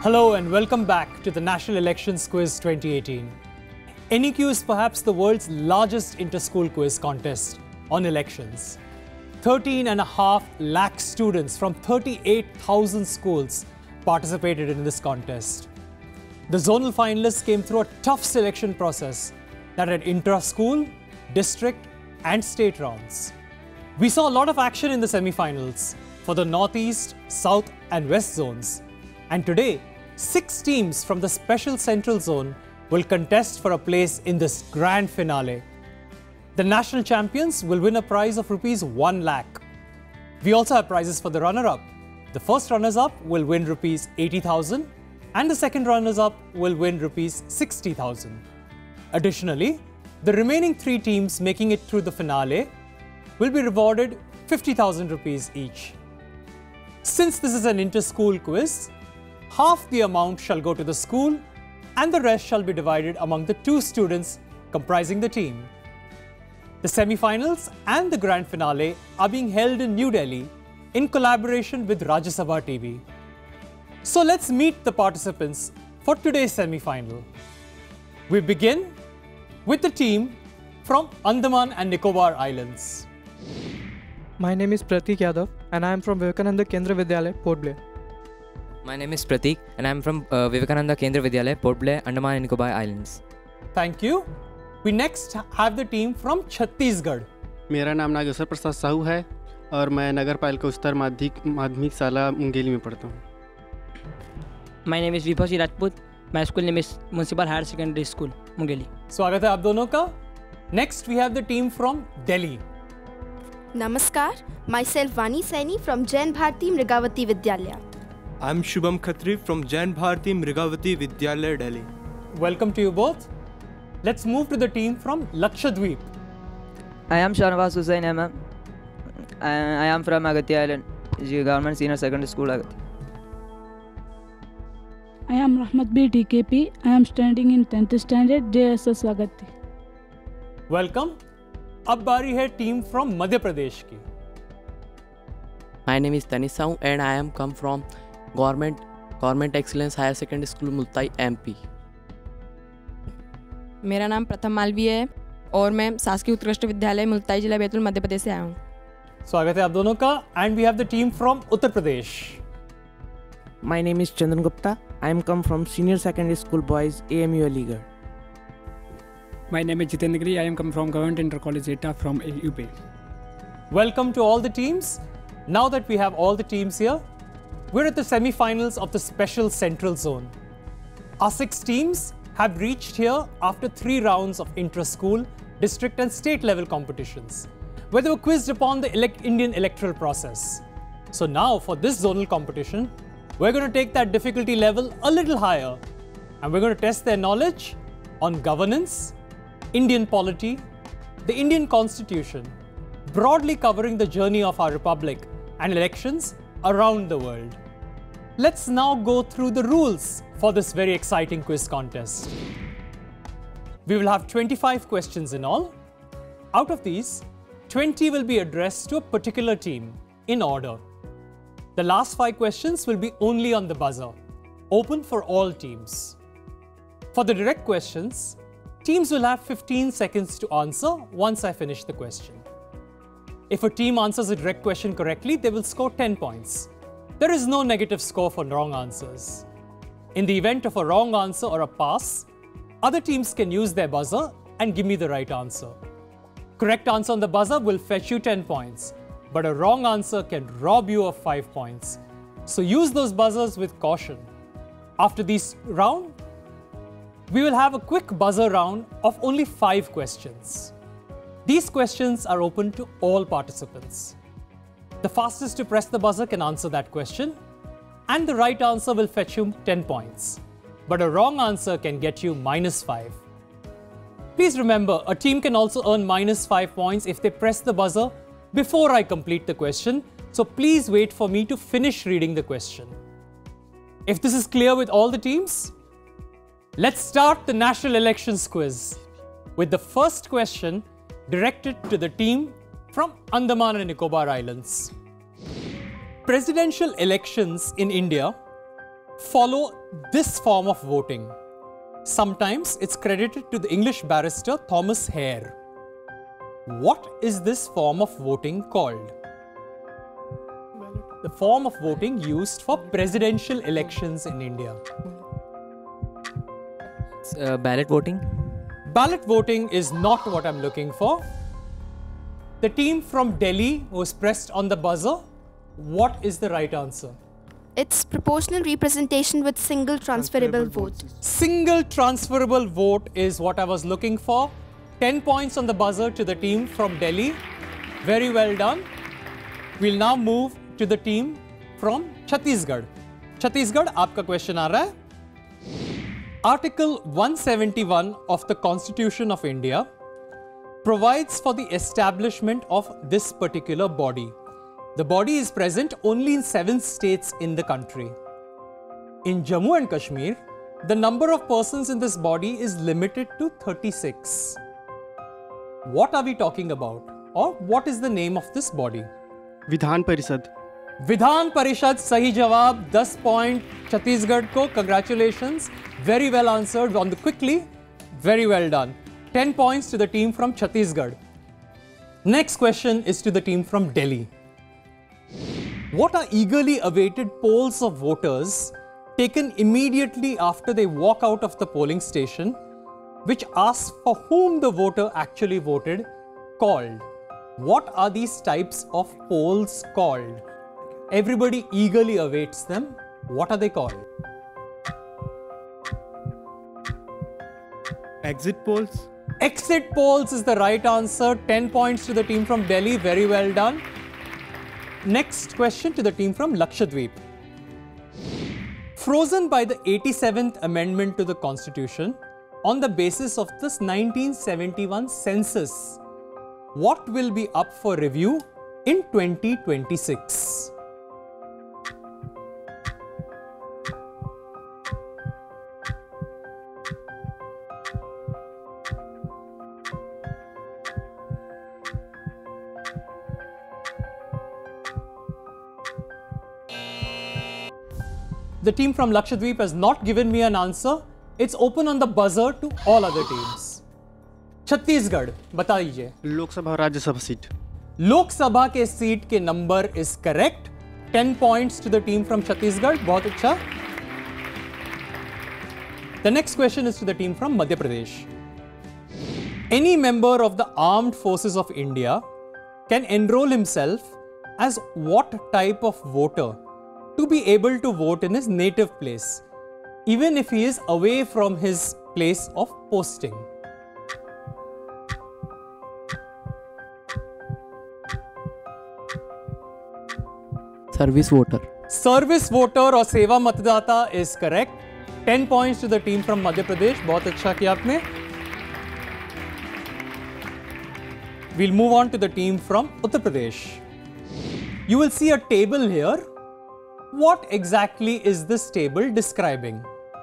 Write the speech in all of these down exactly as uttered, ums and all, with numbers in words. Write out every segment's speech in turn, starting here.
Hello and welcome back to the National Elections Quiz twenty eighteen. N E Q is perhaps the world's largest inter-school quiz contest on elections. thirteen and a half lakh students from thirty-eight thousand schools participated in this contest. The zonal finalists came through a tough selection process that had intra-school, district and state rounds. We saw a lot of action in the semi-finals for the Northeast, South and West zones. And today, six teams from the special central zone will contest for a place in this grand finale. The national champions will win a prize of rupees one lakh. We also have prizes for the runner-up. The first runners-up will win rupees eighty thousand and the second runners-up will win rupees sixty thousand. Additionally, the remaining three teams making it through the finale will be rewarded fifty thousand rupees each. Since this is an inter-school quiz, half the amount shall go to the school and the rest shall be divided among the two students comprising the team. The semi-finals and the grand finale are being held in New Delhi in collaboration with Rajya Sabha T V. So let's meet the participants for today's semi-final. We begin with the team from Andaman and Nicobar Islands. My name is Pratik Yadav and I am from Vivekananda Kendra Vidyalaya, Port Blair. My name is Pratik and I am from uh, Vivekananda Kendra Vidyalaya, Port Blair, Andaman and Nicobar Islands. Thank you. We next have the team from Chhattisgarh. मेरा नाम नागेश्वर प्रसाद साहू है और मैं नगर पालिका उच्चतर माध्यमिक माध्यमिक शाला मुंगेली में पढ़ता हूँ. My name is Vibhav Rajput. My school name is Municipal Higher Secondary School, Mungeli. स्वागत है आप दोनों का. Next we have the team from Delhi. Namaskar, myself Vani Saini from Jain Bharati Mrigavati Vidyalaya. I am Shubham Khatri from Jain Bharati Mrigavati Vidyalaya, Delhi. Welcome to you both. Let's move to the team from Lakshadweep. I am Shanavas Hussain M M. I I am from Agathi Island, Government Senior Secondary School, Agathi. I am Rahmat B. D K P. I am standing in tenth standard, J S S Agathi. Welcome. अब बारी है team from Madhya Pradesh की. My name is Tanis Sahu and I am come from Government Government Excellence Higher Secondary School, Multai, M P. मेरा नाम प्रथम मालवीय है और मैं शासकीय उत्कृष्ट विद्यालय मुल्ताई जिला बैतूल मध्य प्रदेश से आया हूँ. स्वागत है आप दोनों का. And we have the team from Uttar Pradesh. My name is Chandan Gupta. I am come from Senior Secondary School Boys, A M U Aligarh. My name is Jitendra Giri. I am come from Government Inter College Eta from U P. Welcome to all the teams. Now that we have all the teams here, we're at the semi-finals of the special central zone. Our six teams have reached here after three rounds of intra-school, district and state level competitions, where they were quizzed upon the elect Indian electoral process. So now for this zonal competition, we're going to take that difficulty level a little higher and we're going to test their knowledge on governance, Indian polity, the Indian Constitution, broadly covering the journey of our republic and elections around the world. Let's now go through the rules for this very exciting quiz contest. We will have twenty-five questions in all. Out of these, twenty will be addressed to a particular team in order. The last five questions will be only on the buzzer, open for all teams. For the direct questions, teams will have fifteen seconds to answer once I finish the question. If a team answers a direct question correctly, they will score ten points. There is no negative score for wrong answers. In the event of a wrong answer or a pass, other teams can use their buzzer and give me the right answer. Correct answer on the buzzer will fetch you ten points, but a wrong answer can rob you of five points. So use those buzzers with caution. After this round, we will have a quick buzzer round of only five questions. These questions are open to all participants. The fastest to press the buzzer can answer that question, and the right answer will fetch you ten points. But a wrong answer can get you minus five. Please remember, a team can also earn minus five points if they press the buzzer before I complete the question, so please wait for me to finish reading the question. If this is clear with all the teams, let's start the National Elections Quiz with the first question directed to the team from Andaman and Nicobar Islands. Presidential elections in India follow this form of voting, sometimes it's credited to the English barrister Thomas Hare. What is this form of voting called? The form of voting used for presidential elections in India. It's, uh, ballot voting. Ballot voting is not what I'm looking for. The team from Delhi was pressed on the buzzer. What is the right answer? It's proportional representation with single transferable vote. Single transferable vote is what I was looking for. ten points on the buzzer to the team from Delhi. Very well done. We'll now move to the team from Chhattisgarh. Chhattisgarh, आपका question आ रहा है. Article one seventy-one of the Constitution of India provides for the establishment of this particular body. The body is present only in seven states in the country. In Jammu and Kashmir, the number of persons in this body is limited to thirty-six. What are we talking about? Or what is the name of this body? Vidhan Parishad. Vidhan Parishad सही जवाब. ten point Chhattisgarh को. Congratulations. Very well answered on the quickly. Very well done. ten points to the team from Chhattisgarh. Next question is to the team from Delhi. What are eagerly awaited polls of voters taken immediately after they walk out of the polling station, which asks for whom the voter actually voted, called? What are these types of polls called? Everybody eagerly awaits them. What are they called? Exit polls. Exit polls is the right answer. ten points to the team from Delhi. Very well done. Next question to the team from Lakshadweep. Frozen by the eighty-seventh Amendment to the Constitution on the basis of this nineteen seventy-one census, what will be up for review in twenty twenty-six? The team from Lakshadweep has not given me an answer. It's open on the buzzer to all other teams. Chhattisgarh बताइए. लोकसभा और Rajya Sabha seat. Lok Sabha के seat के number is correct. ten points to the team from Chhattisgarh. बहुत अच्छा. The next question is to the team from Madhya Pradesh. Any member of the Armed Forces of India can enroll himself as what type of voter to be able to vote in his native place, even if he is away from his place of posting? Service voter. Service voter or सेवा मतदाता is correct. ten points to the team from Madhya Pradesh. बहुत अच्छा किया आपने. We'll move on to the team from Uttar Pradesh. You will see a table here. What exactly is this table describing?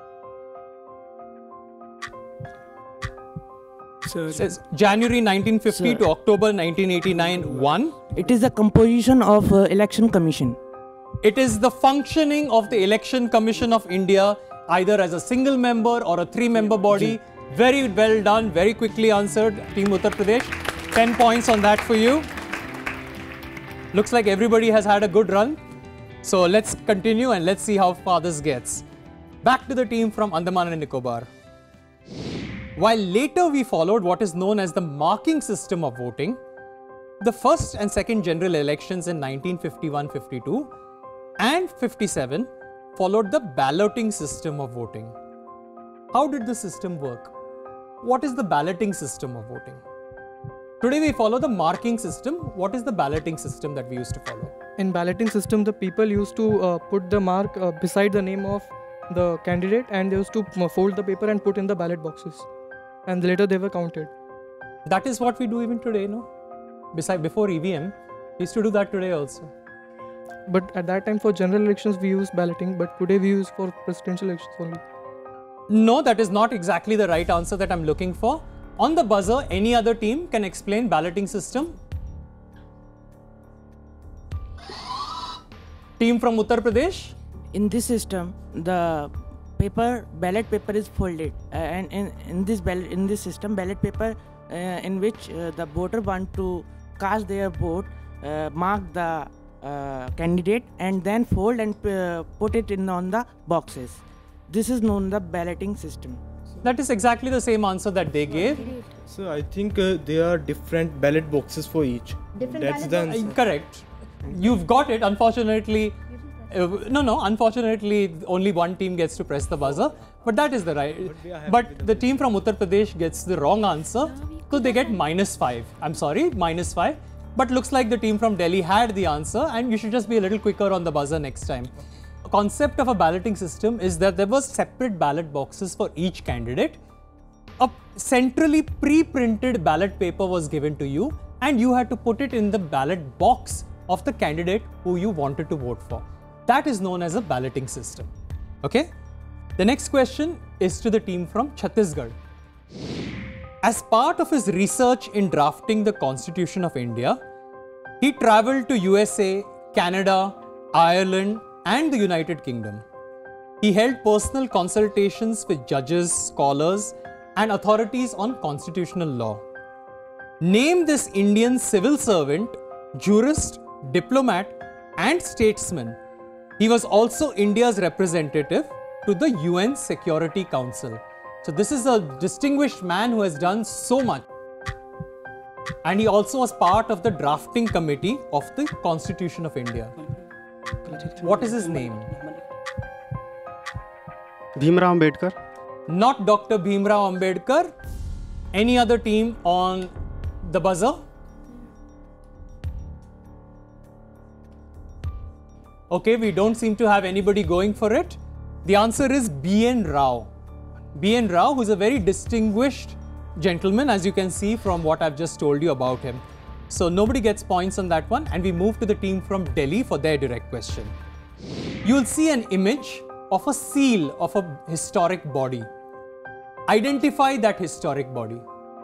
Sir, it says January nineteen fifty Sir. to October nineteen eighty-nine, one. It is the composition of uh, election commission. It is the functioning of the Election Commission of India, either as a single member or a three-member body. Very well done, very quickly answered, Team Uttar Pradesh. ten points on that for you. Looks like everybody has had a good run. So let's continue and let's see how far this gets. Back to the team from Andaman and Nicobar. While later we followed what is known as the marking system of voting, the first and second general elections in nineteen fifty-one fifty-two and fifty-seven followed the balloting system of voting. How did the system work? What is the balloting system of voting? Today we follow the marking system. What is the balloting system that we used to follow? In balloting system, the people used to uh, put the mark uh, beside the name of the candidate, and they used to uh, fold the paper and put in the ballot boxes, and later they were counted. That is what we do even today, no? Beside, before E V M, we used to do that today also. But at that time for general elections we used balloting, but today we use for presidential elections only. No, that is not exactly the right answer that I'm looking for. On the buzzer, any other team can explain balloting system. Team from Uttar Pradesh. In this system, the paper, ballot paper is folded, uh, and in, in this ballot, in this system, ballot paper uh, in which uh, the voter want to cast their vote, uh, mark the uh, candidate, and then fold and uh, put it in on the boxes. This is known the balloting system. That is exactly the same answer that they gave. So I think uh, there are different ballot boxes for each. Different That's the ballot answer. Uh, Correct. You've got it. Unfortunately, uh, no, no. Unfortunately, only one team gets to press the buzzer. But that is the right. But the team from Uttar Pradesh gets the wrong answer, so they get minus five. I'm sorry, minus five. But looks like the team from Delhi had the answer, and you should just be a little quicker on the buzzer next time. The concept of a balloting system is that there were separate ballot boxes for each candidate. A centrally pre-printed ballot paper was given to you, and you had to put it in the ballot box of the candidate who you wanted to vote for. That is known as a balloting system. Okay? The next question is to the team from Chhattisgarh. As part of his research in drafting the Constitution of India, he travelled to U S A, Canada, Ireland, and the United Kingdom. He held personal consultations with judges, scholars, and authorities on constitutional law. Name this Indian civil servant, jurist, diplomat, and statesman. He was also India's representative to the U N Security Council. So this is a distinguished man who has done so much. And he also was part of the drafting committee of the Constitution of India. What is his name? Bhimrao Ambedkar. Not Doctor Bhimrao Ambedkar. Any other team on the buzzer? Okay, we don't seem to have anybody going for it. The answer is B N Rao. B N Rao, who is a very distinguished gentleman, as you can see from what I've just told you about him. So nobody gets points on that one, and we move to the team from Delhi for their direct question. You'll see an image of a seal of a historic body. Identify that historic body.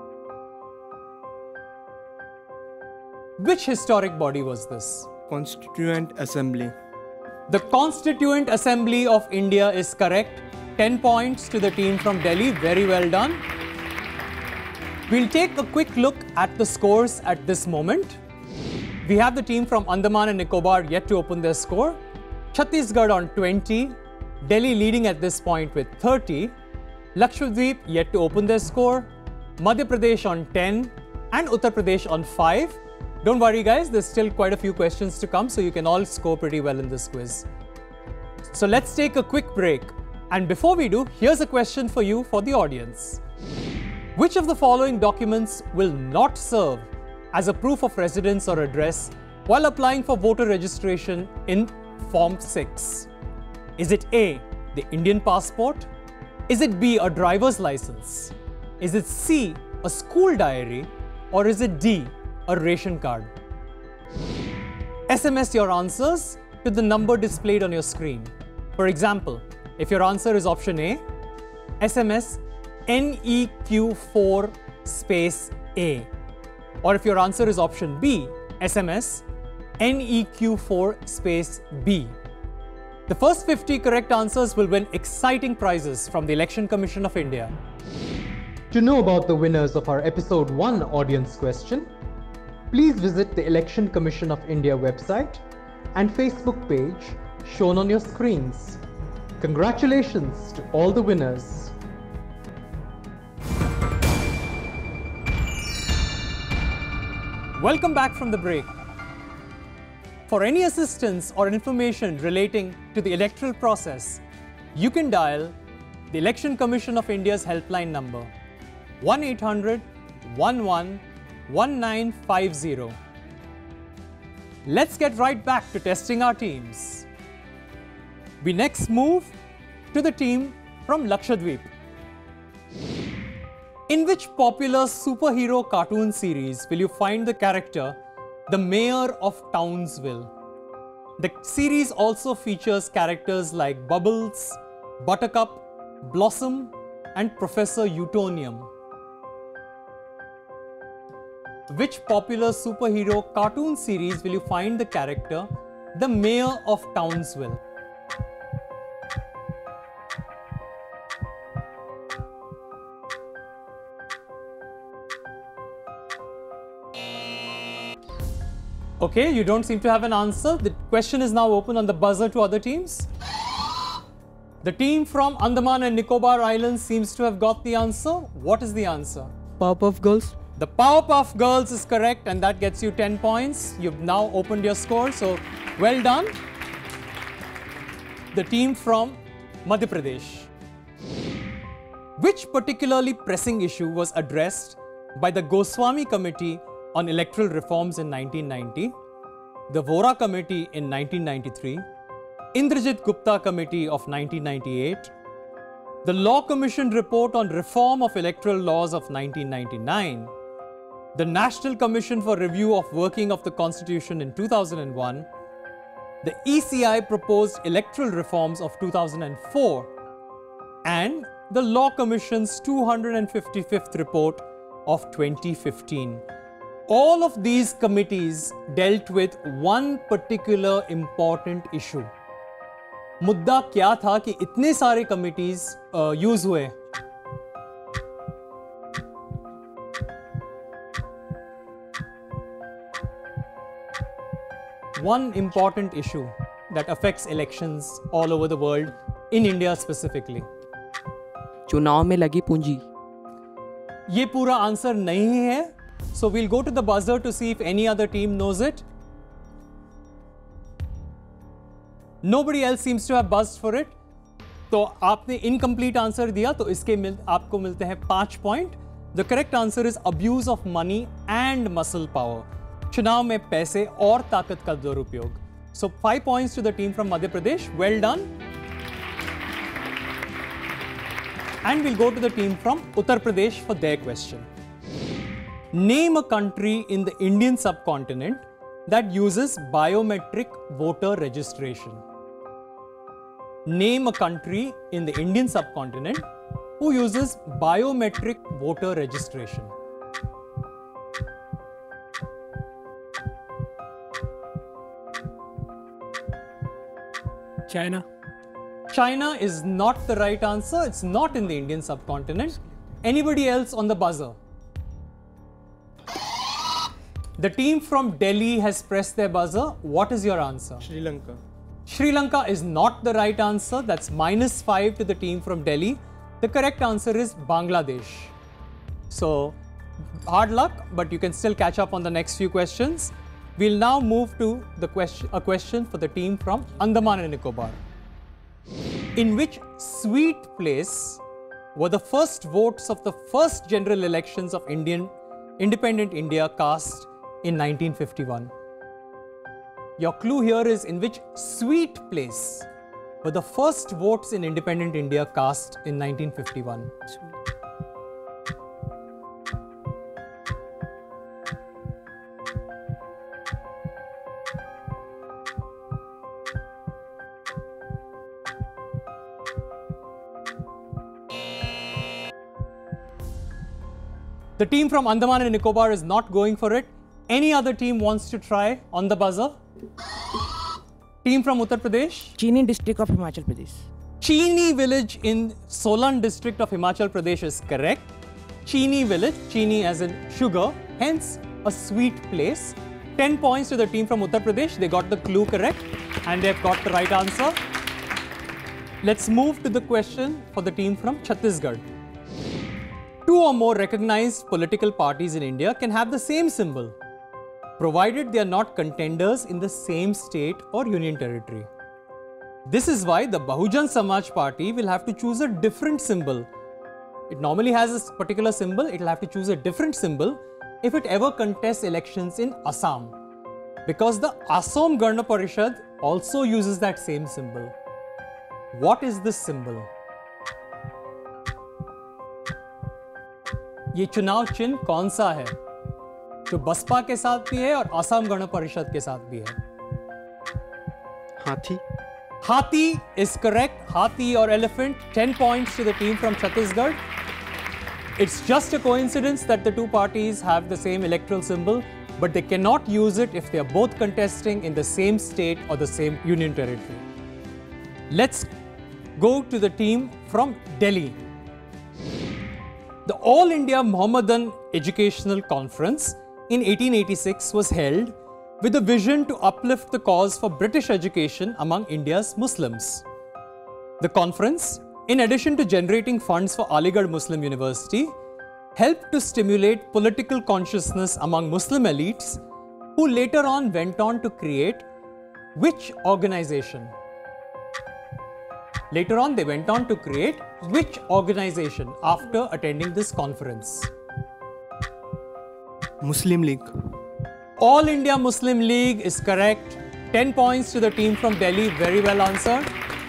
Which historic body was this? Constituent Assembly. The Constituent Assembly of India is correct. ten points to the team from Delhi. Very well done. We'll take a quick look at the scores at this moment. We have the team from Andaman and Nicobar yet to open their score. Chhattisgarh on twenty. Delhi leading at this point with thirty. Lakshadweep yet to open their score. Madhya Pradesh on ten. And Uttar Pradesh on five. Don't worry guys, there's still quite a few questions to come, so you can all score pretty well in this quiz. So let's take a quick break. And before we do, here's a question for you for the audience. Which of the following documents will not serve as a proof of residence or address while applying for voter registration in Form six? Is it A, the Indian passport? Is it B, a driver's license? Is it C, a school diary? Or is it D, a ration card? S M S your answers to the number displayed on your screen. For example, if your answer is option A, S M S N E Q four space A. Or if your answer is option B, S M S N E Q four space B. The first fifty correct answers will win exciting prizes from the Election Commission of India. To know about the winners of our episode one audience question, please visit the Election Commission of India website and Facebook page shown on your screens. Congratulations to all the winners. Welcome back from the break. For any assistance or information relating to the electoral process, you can dial the Election Commission of India's helpline number one eight hundred, one one, one nine five zero. Let's get right back to testing our teams. We next move to the team from Lakshadweep. In which popular superhero cartoon series will you find the character, the Mayor of Townsville? The series also features characters like Bubbles, Buttercup, Blossom, and Professor Utonium. Which popular superhero cartoon series will you find the character, the Mayor of Townsville? Okay, you don't seem to have an answer. The question is now open on the buzzer to other teams. The team from Andaman and Nicobar Islands seems to have got the answer. What is the answer? Powerpuff Girls. The Powerpuff Girls is correct, and that gets you ten points. You've now opened your score, so well done. The team from Madhya Pradesh. Which particularly pressing issue was addressed by the Goswami Committee on Electoral Reforms in nineteen ninety, the Vora Committee in nineteen ninety-three, Indrajit Gupta Committee of nineteen ninety-eight, the Law Commission Report on Reform of Electoral Laws of nineteen ninety-nine, the National Commission for Review of Working of the Constitution in two thousand one, the E C I proposed electoral reforms of two thousand four, and the Law Commission's two hundred fifty-fifth report of twenty fifteen. All of these committees dealt with one particular important issue. मुद्दा क्या था कि इतने सारे committees use हुए? One important issue that affects elections all over the world, in India specifically. चुनाव में लगी पूंजी. ये पूरा आंसर नहीं है, so we'll go to the buzzer to see if any other team knows it. Nobody else seems to have buzzed for it. तो आपने incomplete answer दिया, तो इसके मिल, आपको मिलते हैं पांच point. The correct answer is abuse of money and muscle power. चुनाव में पैसे और ताकत का दुरुपयोग. So five points to the team from Madhya Pradesh. Well done. And we'll go to the team from Uttar Pradesh for their question. Name a country in the Indian subcontinent that uses biometric voter registration. Name a country in the Indian subcontinent who uses biometric voter registration. China. China is not the right answer. It's not in the Indian subcontinent. Anybody else on the buzzer? The team from Delhi has pressed their buzzer. What is your answer? Sri Lanka. Sri Lanka is not the right answer. That's minus five to the team from Delhi. The correct answer is Bangladesh. So, hard luck, but you can still catch up on the next few questions. We'll now move to the question, a question for the team from Andaman and Nicobar. In which sweet place were the first votes of the first general elections of Indian independent India cast in nineteen fifty-one? Your clue here is in which sweet place were the first votes in independent India cast in nineteen fifty-one? The team from Andaman and Nicobar is not going for it. Any other team wants to try on the buzzer? Team from Uttar Pradesh? Chini district of Himachal Pradesh. Chini village in Solan district of Himachal Pradesh is correct. Chini village, Chini as in sugar, hence a sweet place. ten points to the team from Uttar Pradesh. They got the clue correct and they've got the right answer. Let's move to the question for the team from Chhattisgarh. Two or more recognized political parties in India can have the same symbol, provided they are not contenders in the same state or union territory. This is why the Bahujan Samaj Party will have to choose a different symbol. It normally has a particular symbol, it will have to choose a different symbol if it ever contests elections in Assam. Because the Assam Gana Parishad also uses that same symbol. What is this symbol? ये चुनाव चिन्ह कौन सा है जो बसपा के साथ भी है और असम गण परिषद के साथ भी है? हाथी. Hathi is correct. Hathi or elephant. ten points to the team from Chhattisgarh. It's just a coincidence that the two parties have the same electoral symbol, but they cannot use it if they are both contesting in the same state or the same union territory. Let's go to the team from Delhi. The All India Mohammedan Educational Conference in eighteen eighty-six was held with a vision to uplift the cause for British education among India's Muslims. The conference, in addition to generating funds for Aligarh Muslim University, helped to stimulate political consciousness among Muslim elites, who later on went on to create which organization? Later on, they went on to create which organization after attending this conference? Muslim League. All India Muslim League is correct. ten points to the team from Delhi, very well answered.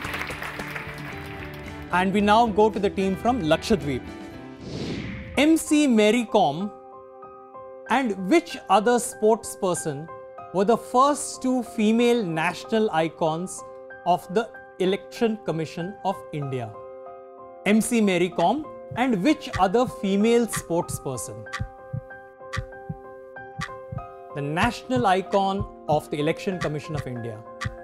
And we now go to the team from Lakshadweep. M C Mary Kom and which other sports person were the first two female national icons of the Election Commission of India? M C Mary Kom and which other female sports person? The national icon of the Election Commission of India.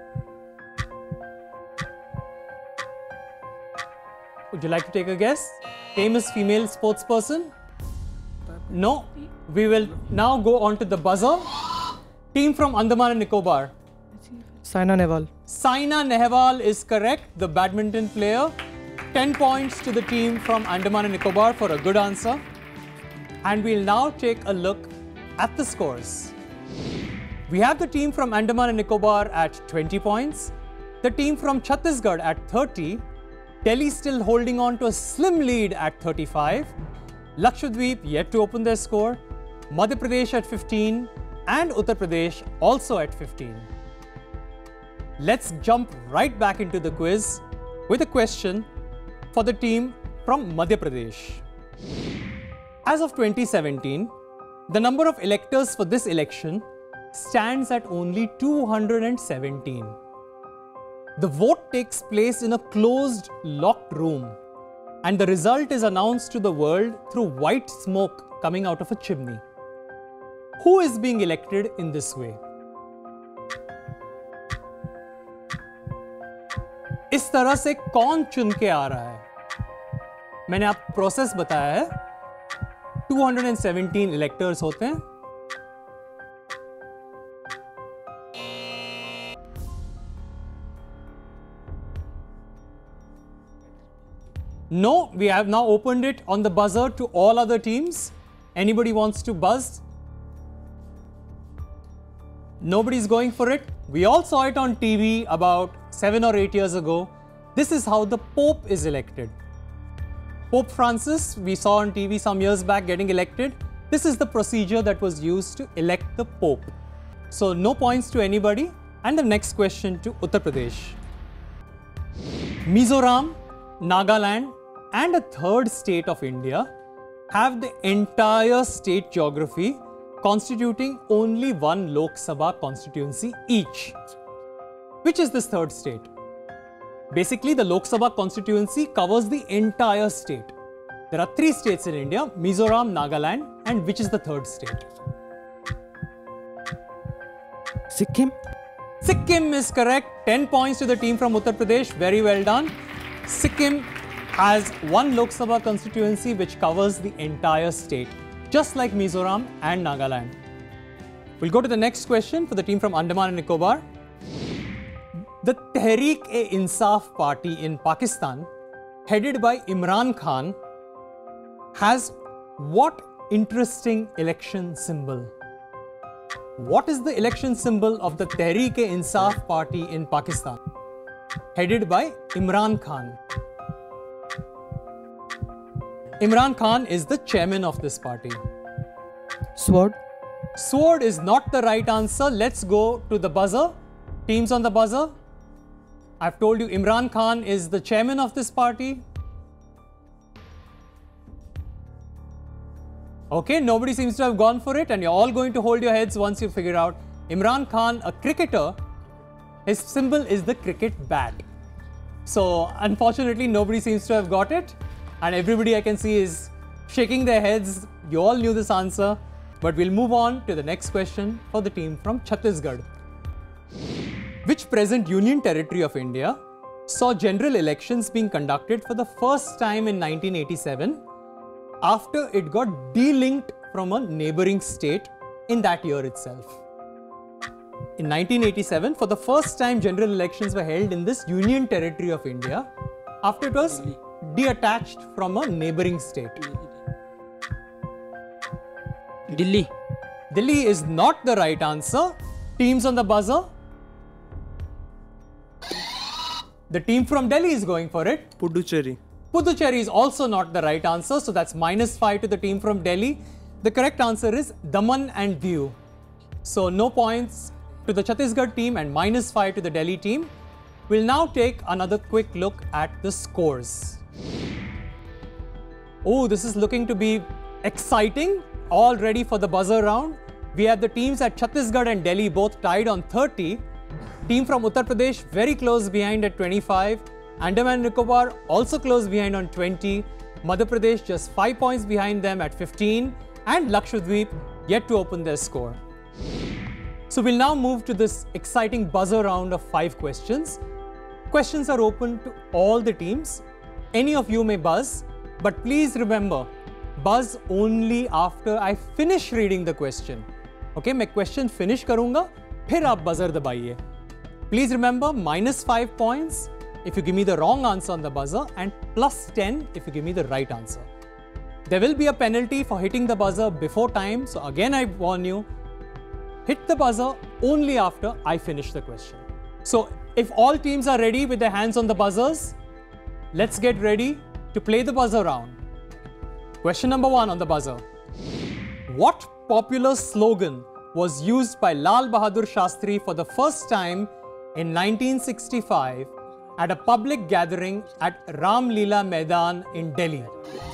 Would you like to take a guess? Famous female sports person? No. We will now go on to the buzzer. Team from Andaman and Nicobar. Saina Nehwal. Saina Nehwal is correct, the badminton player. ten points to the team from Andaman and Nicobar for a good answer. And we'll now take a look at the scores. We have the team from Andaman and Nicobar at twenty points, the team from Chhattisgarh at thirty, Delhi still holding on to a slim lead at thirty-five, Lakshadweep yet to open their score, Madhya Pradesh at fifteen, and Uttar Pradesh also at fifteen. Let's jump right back into the quiz with a question for the team from Madhya Pradesh. As of twenty seventeen, the number of electors for this election stands at only two hundred seventeen. The vote takes place in a closed, locked room, and the result is announced to the world through white smoke coming out of a chimney. Who is being elected in this way? इस तरह से कौन चुन के आ रहा है? मैंने आपको प्रोसेस बताया है. two hundred seventeen electors होते हैं. No, we have now opened it on the buzzer to all other teams. Anybody wants to buzz? Nobody's going for it. We all saw it on T V about seven or eight years ago. This is how the Pope is elected. Pope Francis, we saw on T V some years back getting elected. This is the procedure that was used to elect the Pope. So no points to anybody. And the next question to Uttar Pradesh. Mizoram, Nagaland, and a third state of India have the entire state geography constituting only one Lok Sabha constituency each. Which is this third state? Basically, the Lok Sabha constituency covers the entire state. There are three states in India, Mizoram, Nagaland, and which is the third state? Sikkim. Sikkim is correct. ten points to the team from Uttar Pradesh. Very well done. Sikkim has one Lok Sabha constituency which covers the entire state, just like Mizoram and Nagaland. We'll go to the next question for the team from Andaman and Nicobar. The Tehreek-e-Insaf party in Pakistan, headed by Imran Khan, has what interesting election symbol? What is the election symbol of the Tehreek-e-Insaf party in Pakistan, headed by Imran Khan? Imran Khan is the chairman of this party. Sword. Sword is not the right answer. Let's go to the buzzer. Teams on the buzzer. I've told you Imran Khan is the chairman of this party. Okay, nobody seems to have gone for it, and you're all going to hold your heads once you figure out. Imran Khan, a cricketer, his symbol is the cricket bat. So, unfortunately, nobody seems to have got it, and everybody I can see is shaking their heads. You all knew this answer, but we'll move on to the next question for the team from Chhattisgarh. Which present Union Territory of India saw general elections being conducted for the first time in nineteen eighty-seven after it got delinked from a neighboring state in that year itself? in nineteen eighty-seven, for the first time general elections were held in this Union territory of India after it was detached from a neighboring state? Delhi. Delhi is not the right answer. Teams on the buzzer. The team from Delhi is going for it. Puducherry. Puducherry is also not the right answer, so that's minus five to the team from Delhi. The correct answer is Daman and Diu. So no points to the Chhattisgarh team and minus five to the Delhi team. We'll now take another quick look at the scores. Oh, this is looking to be exciting. All ready for the buzzer round. We have the teams at Chhattisgarh and Delhi both tied on thirty. Team from Uttar Pradesh very close behind at twenty-five. Andaman and Nicobar also close behind on twenty. Madhya Pradesh just five points behind them at fifteen. And Lakshadweep yet to open their score. So we'll now move to this exciting buzzer round of five questions. Questions are open to all the teams. Any of you may buzz, but please remember, buzz only after I finish reading the question. Okay, मैं question finish करूँगा, फिर आप buzzer दबाइए. Please remember, minus five points if you give me the wrong answer on the buzzer and plus ten if you give me the right answer. There will be a penalty for hitting the buzzer before time. So again, I warn you, hit the buzzer only after I finish the question. So if all teams are ready with their hands on the buzzers, let's get ready to play the buzzer round. Question number one on the buzzer. What popular slogan was used by Lal Bahadur Shastri for the first time in nineteen sixty-five at a public gathering at Ram Leela Maidan in Delhi?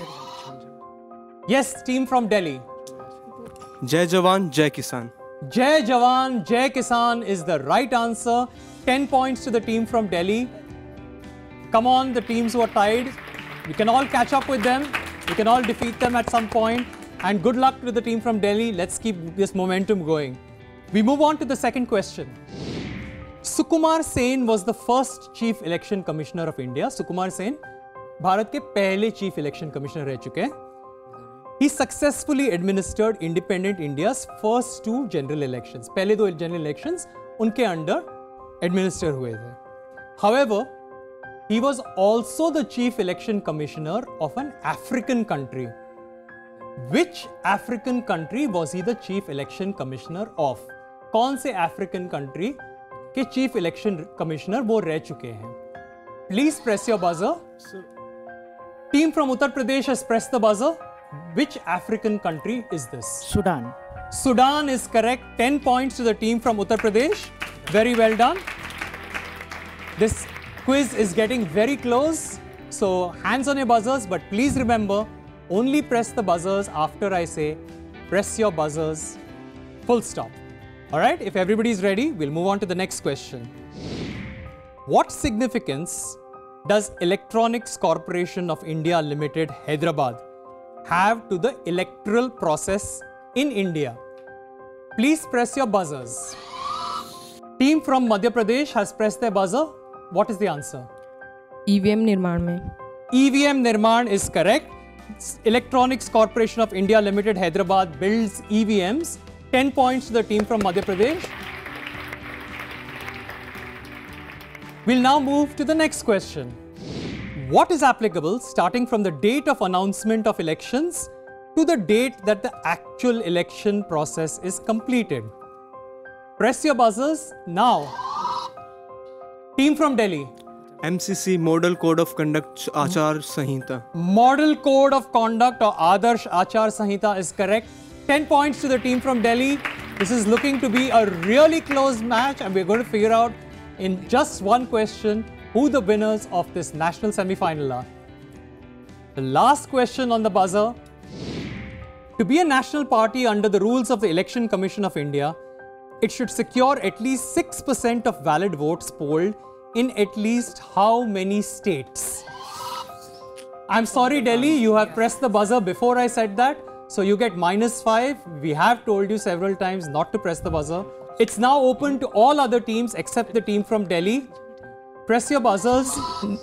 Yes, team from Delhi. Jai Jawan, Jai Kisan. Jai Jawan, Jai Kisan is the right answer. ten points to the team from Delhi. Come on, the teams who are tied. We can all catch up with them. We can all defeat them at some point. And good luck to the team from Delhi. Let's keep this momentum going. We move on to the second question. Sukumar Sen was the first Chief Election Commissioner of India. Sukumar Sen, Bharat के पहले Chief Election Commissioner रह चुके हैं. He successfully administered independent India's first two general elections. पहले दो general elections उनके under administer हुए थे. However, he was also the Chief Election Commissioner of an African country. Which African country was he the Chief Election Commissioner of? कौन से African country के Chief Election Commissioner वो रह चुके हैं? Please press your buzzer. Team from Uttar Pradesh has pressed the buzzer. Which African country is this? Sudan. Sudan is correct. ten points to the team from Uttar Pradesh. Very well done. This quiz is getting very close. So hands on your buzzers, but please remember, only press the buzzers after I say press your buzzers. Full stop. All right, if everybody is ready, we'll move on to the next question. What significance does Electronics Corporation of India Limited, Hyderabad, have to the electoral process in India? Please press your buzzers. Team from Madhya Pradesh has pressed their buzzer. What is the answer? E V M निर्माण में. E V M निर्माण is correct. Electronics Corporation of India Limited, Hyderabad builds E V Ms. ten points to the team from Madhya Pradesh. We'll now move to the next question. What is applicable starting from the date of announcement of elections to the date that the actual election process is completed? Press your buzzers now. Team from Delhi. M C C Model Code of Conduct Achar Sanhita. Model Code of Conduct or Adarsh Achar Sanhita is correct. ten points to the team from Delhi. This is looking to be a really close match and we're going to figure out in just one question who the winners of this national semi-final are. The last question on the buzzer. To be a national party under the rules of the Election Commission of India, it should secure at least six percent of valid votes polled in at least how many states? I'm sorry, Delhi, you have pressed the buzzer before I said that. So you get minus five. We have told you several times not to press the buzzer. It's now open to all other teams except the team from Delhi. Press your buzzers.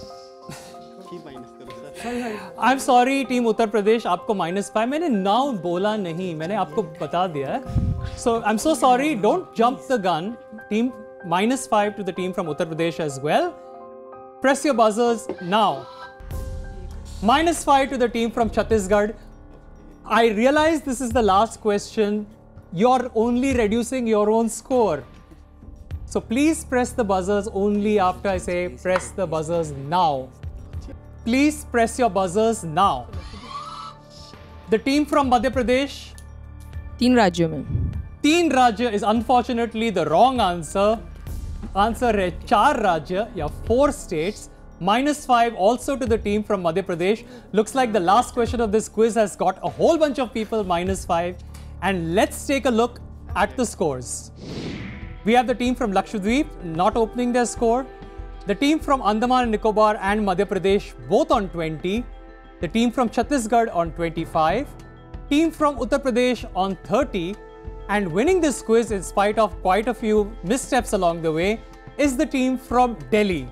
I'm sorry, team Uttar Pradesh, आपको minus five. मैंने now बोला नहीं, मैंने आपको बता दिया है. So I'm so sorry. Don't jump the gun. team minus five to the team from Uttar Pradesh as well. Press your buzzers now. Minus five to the team from Chhattisgarh. I realize this is the last question. You're only reducing your own score. So please press the buzzers only after I say press the buzzers now. Please press your buzzers now. The team from Madhya Pradesh. तीन राज्यों में. तीन राज्य is unfortunately the wrong answer. Answer है चार राज्य या four states. Minus five also to the team from Madhya Pradesh. Looks like the last question of this quiz has got a whole bunch of people minus five. And let's take a look at the scores. We have the team from Lakshadweep not opening their score. The team from Andaman and Nicobar and Madhya Pradesh both on twenty. The team from Chhattisgarh on twenty-five. Team from Uttar Pradesh on thirty. And winning this quiz in spite of quite a few missteps along the way is the team from Delhi.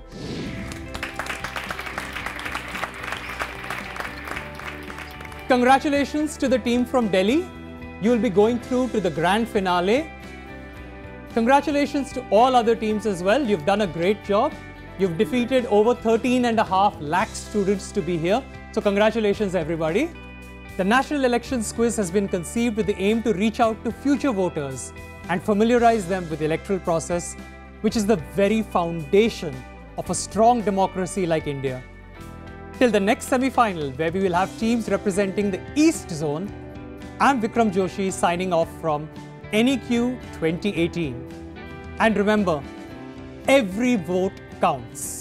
Congratulations to the team from Delhi. You will be going through to the grand finale. Congratulations to all other teams as well. You've done a great job. You've defeated over thirteen and a half lakh students to be here. So congratulations everybody. The National Elections Quiz has been conceived with the aim to reach out to future voters and familiarize them with the electoral process, which is the very foundation of a strong democracy like India. Till the next semi-final, where we will have teams representing the East Zone, I'm Vikram Joshi signing off from N E Q twenty eighteen. And remember, every vote counts.